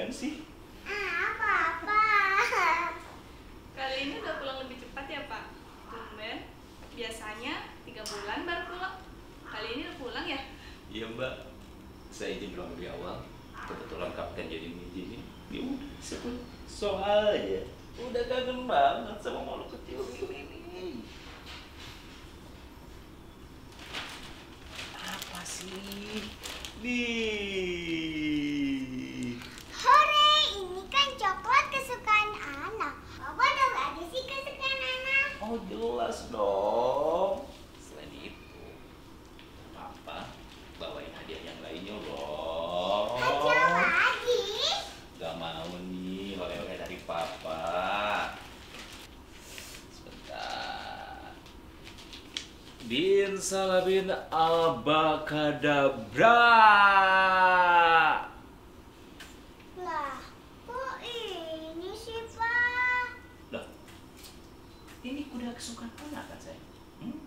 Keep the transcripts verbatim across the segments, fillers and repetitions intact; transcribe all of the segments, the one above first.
tumben sih. Apa-apa. Kali ini udah pulang lebih cepat ya Pak? Tumben, biasanya tiga bulan baru pulang. Kali ini udah pulang ya? Iya Mbak, saya izin pulang lebih awal. Kebetulan kapten jadi ngizinin. Ya udah, saya pun soalnya udah kangen banget sama makhluk kecil ini. Apa sih? Nih. Hore, ini kan coklat kesukaan anak. Apa dong ada sih kesukaan anak? Oh jelas dong. Selain itu, Papa bawain hadiah yang lainnya loh. Hadiah lagi? Gak mau nih oleh-oleh dari Papa. Sebentar. Bin salabin abakadabra. Lah, kok ini sih, Pak? Loh, ini kuda kesukaan anak kan saya? Hmm?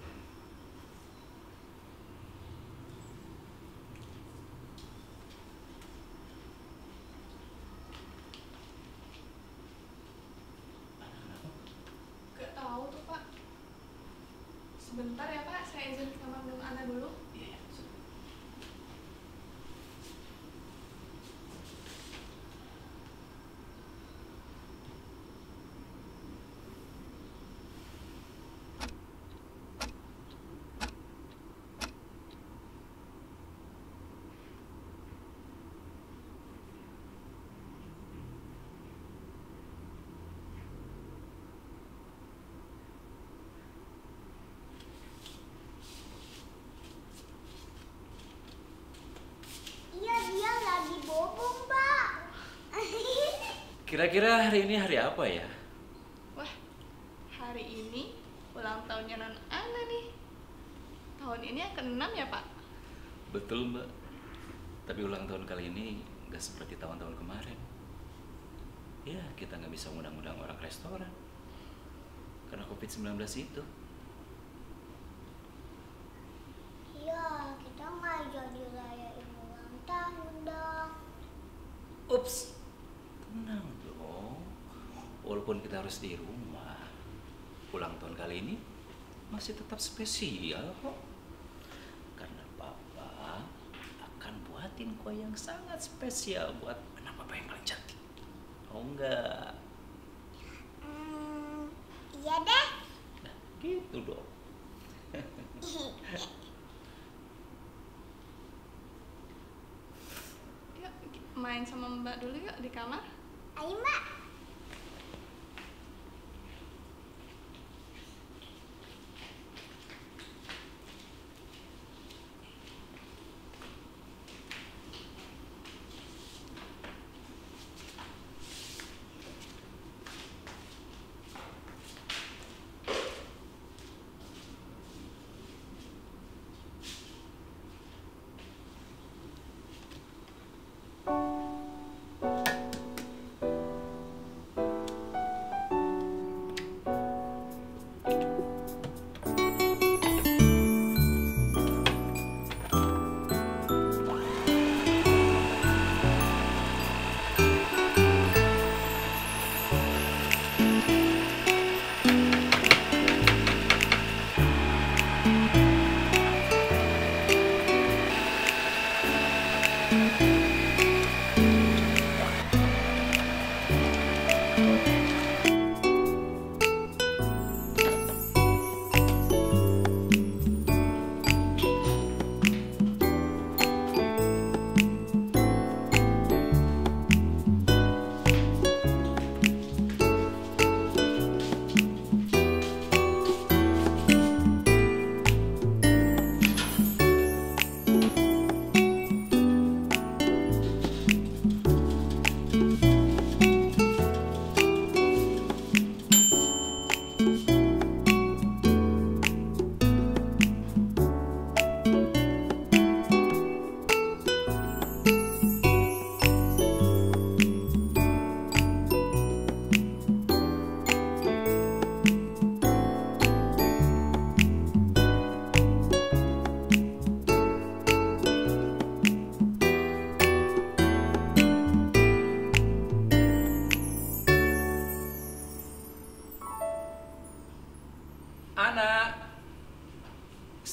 Gak tahu tuh Pak. Sebentar ya Pak, saya izin ke kamar dulu Anda dulu. Iya, iya. Iya, dia lagi bobong, Pak. Kira-kira hari ini hari apa ya? Wah, hari ini ulang tahunnya non Ana nih. Tahun ini yang keenam ya Pak? Betul Mbak. Tapi ulang tahun kali ini nggak seperti tahun-tahun kemarin. Ya, kita nggak bisa ngundang-undang orang restoran karena covid sembilan belas itu. Iya, kita nggak jadi rayain ulang tahun dong. Ups, tenang dong. Walaupun kita harus di rumah, ulang tahun kali ini masih tetap spesial kok. Karena Papa akan buatin kue yang sangat spesial buat anak Papa yang paling cantik. Oh enggak? Hmm, iya deh. Nah, gitu dong. Yuk, main sama Mbak dulu yuk di kamar. Ayo, Mbak.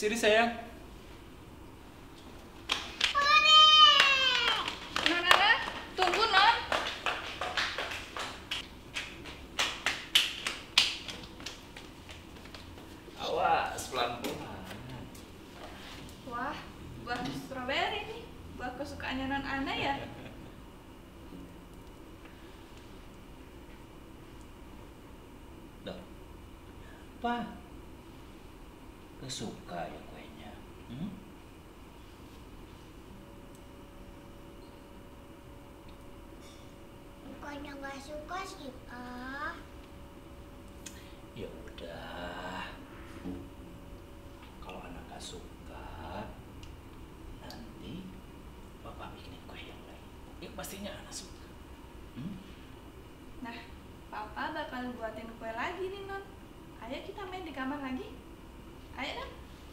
Sini sayang. Non Ana, tunggu non. Awas pelan-pelan. Wah, buah strawberry nih. Buah kesukaannya non Ana ya. Loh, apa? Gak suka ya kuenya? Hmm? Bukannya nggak suka sih, Pak. Ya udah. Kalau anak gak suka, nanti bapak bikinin kue yang lain. Ya pastinya anak suka. Hmm? Nah, papa bakal buatin kue lagi nih non. Ayo kita main di kamar lagi. Ayo non.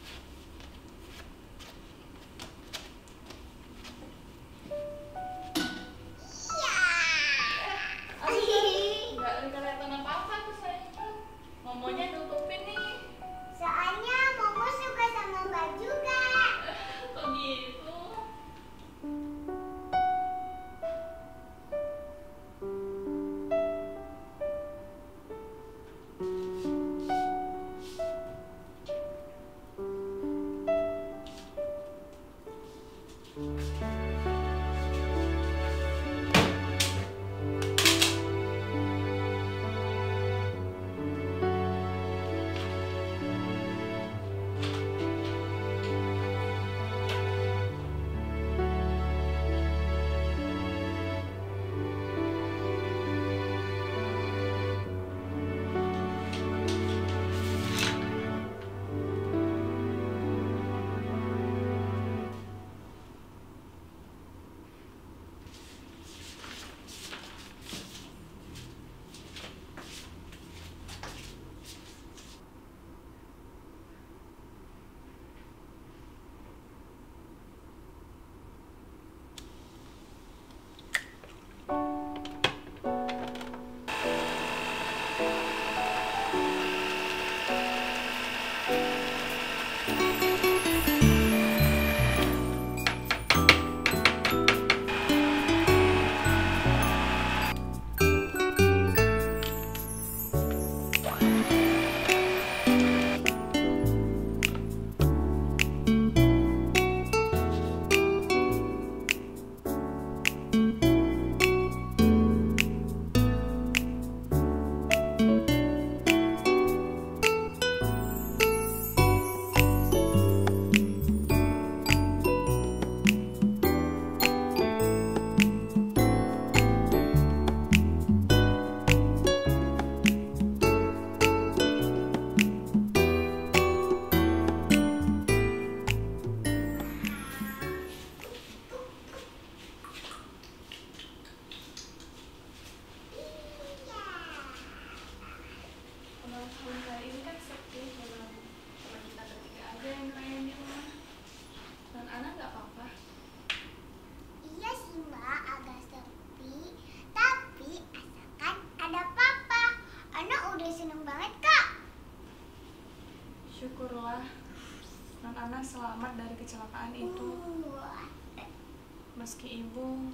Nggak kelihatan apa-apa tuh sayang. Momonya tutupin nih. Soalnya Momo suka sama Mbak juga. Kok gitu? Ulang tahun kali ini kan sepi, cuma cuma kita bertiga aja yang ngerayain di rumah. Non Ana nggak apa-apa. Iya sih Mbak, agak sepi. Tapi asalkan ada Papa. Ana udah seneng banget Kak. Syukurlah non Ana selamat dari kecelakaan itu. Wah. Meski ibu,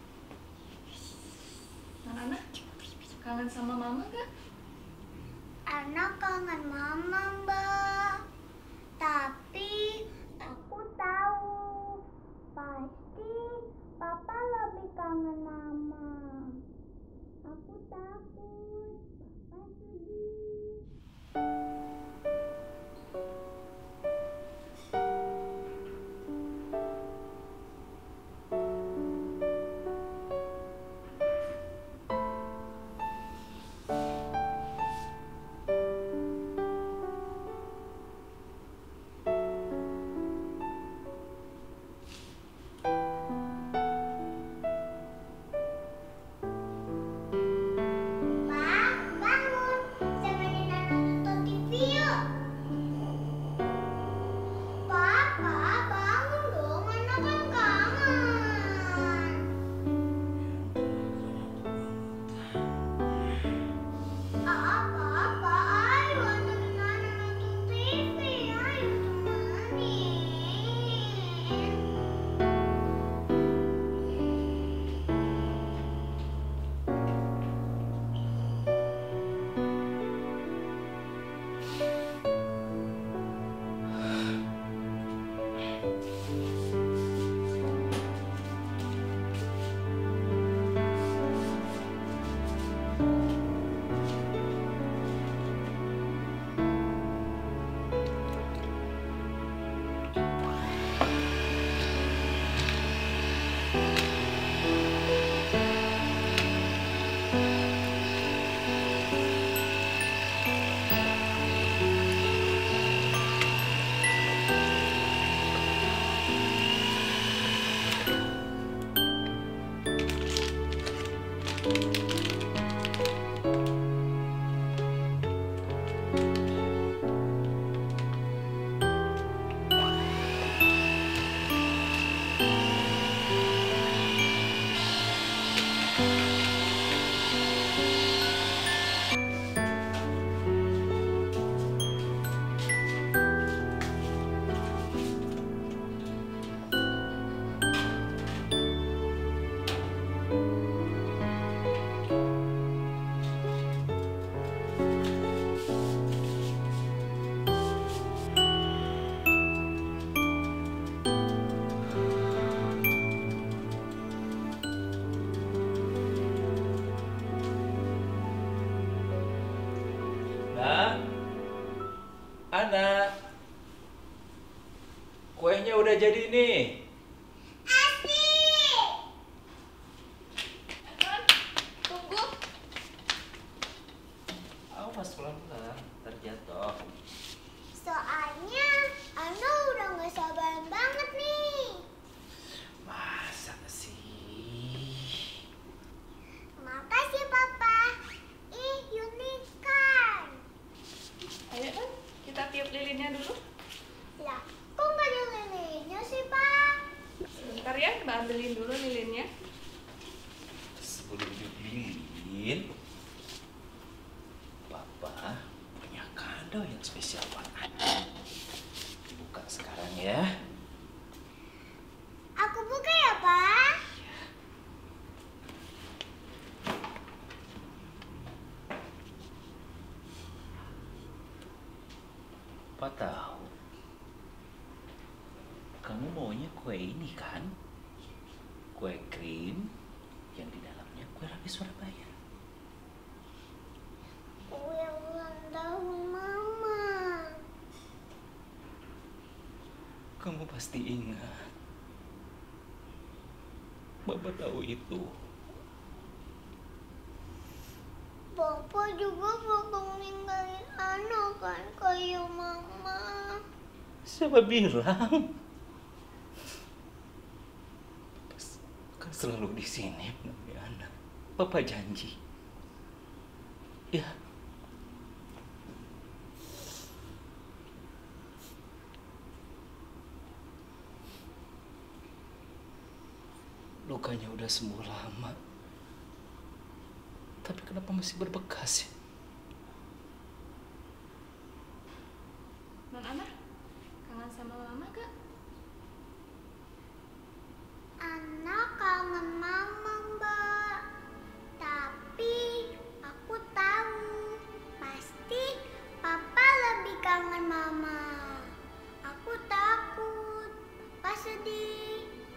non Ana kangen sama mama nggak? Ana kangen Mama Mbak. Tapi aku tahu pasti Papa lebih kangen Mama. Aku takut Papa sedih. Pak, bangun. udah jadi nih. Asik. Non, tunggu. Awas pelan-pelan, terjatuh. Soalnya Ana udah gak sabar banget nih. Masa sih? Makasih Papa. Ih, unik kan. Ayo kan, kita tiup lilinnya dulu. Lah, kok gak ada lilinnya sih Pak? Sebentar ya, Mbak ambilin dulu lilinnya. Sebelum dibeliin, Papa punya kado yang spesial buat Anda. Buka sekarang ya. Aku buka ya Pak. Papa tahu kamu maunya kue ini kan? Kue krim yang di dalamnya kue lapis Surabaya. Kue ulang tahun Mama. Kamu pasti ingat. Bapak tahu itu. Papa juga bakal ninggalin Ana kan kayak Mama. Siapa bilang? Kan selalu di sini menemani anak. Papa janji. Ya. Lukanya udah sembuh lama. Tapi kenapa masih berbekas ya? Non Ana, kangen sama Mama gak? Ana kangen Mama Mbak. Tapi aku tahu pasti Papa lebih kangen Mama. Aku takut Papa sedih.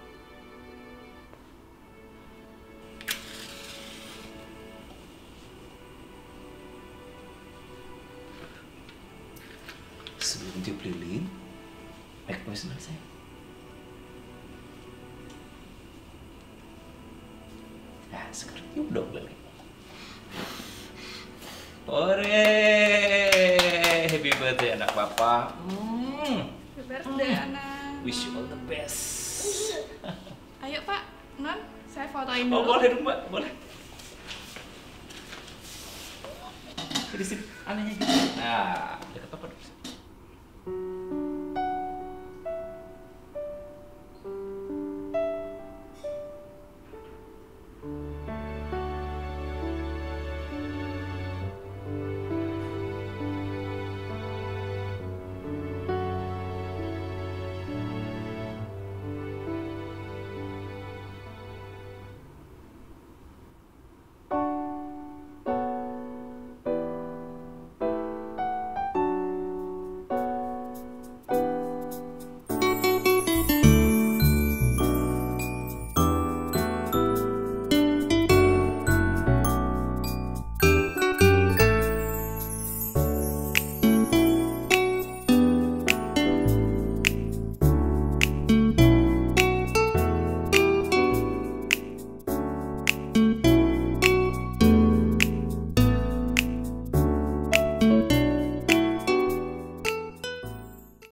Sebelum tiup lilin, make noise dulu sayang. Nah, sekarang tiup dong lilin. Ore, happy birthday anak papa. Hmm. Happy birthday, Ana. Wish you all the best. Ayo Pak, Non, saya fotoin Oh dulu. boleh dong mbak, boleh. Di sini, anehnya gitu. Nah,